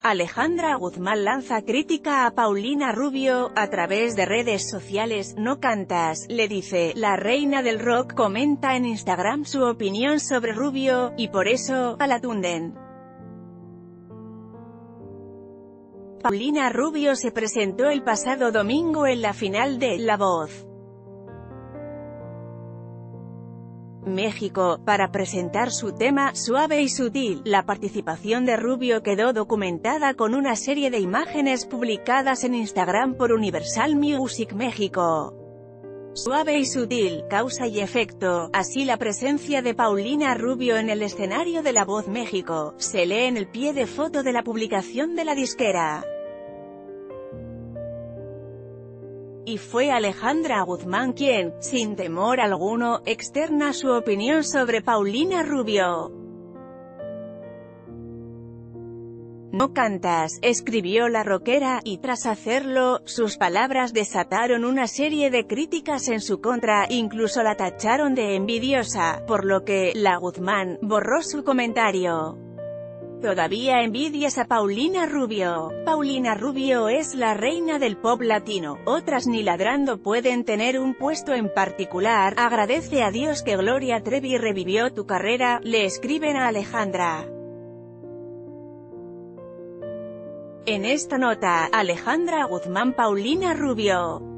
Alejandra Guzmán lanza crítica a Paulina Rubio, a través de redes sociales. No cantas, le dice, la reina del rock comenta en Instagram su opinión sobre Rubio, y por eso, la tunden. Paulina Rubio se presentó el pasado domingo en la final de La Voz México, para presentar su tema, Suave y Sutil. La participación de Rubio quedó documentada con una serie de imágenes publicadas en Instagram por Universal Music México. Suave y sutil, causa y efecto. Así la presencia de Paulina Rubio en el escenario de La Voz México, se lee en el pie de foto de la publicación de la disquera. Y fue Alejandra Guzmán quien, sin temor alguno, externa su opinión sobre Paulina Rubio. No cantas, escribió la rockera, y tras hacerlo, sus palabras desataron una serie de críticas en su contra, incluso la tacharon de envidiosa, por lo que, la Guzmán, borró su comentario. ¿Todavía envidias a Paulina Rubio? Paulina Rubio es la reina del pop latino, otras ni ladrando pueden tener un puesto en particular. Agradece a Dios que Gloria Trevi revivió tu carrera, le escriben a Alejandra. En esta nota, Alejandra Guzmán Paulina Rubio.